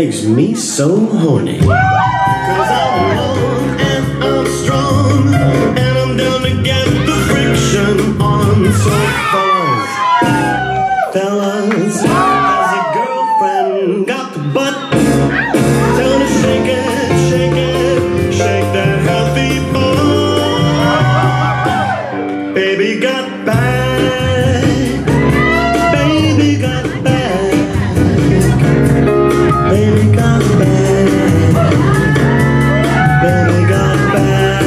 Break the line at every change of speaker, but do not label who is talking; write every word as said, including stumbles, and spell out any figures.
makes me so horny. Cause I'm alone and I'm strong, and I'm down to get the friction on. So fellas, fellas, has your girlfriend got the butt? Tell her to shake it, shake it, shake that healthy butt. Baby got back, baby got back, baby got back, baby got back.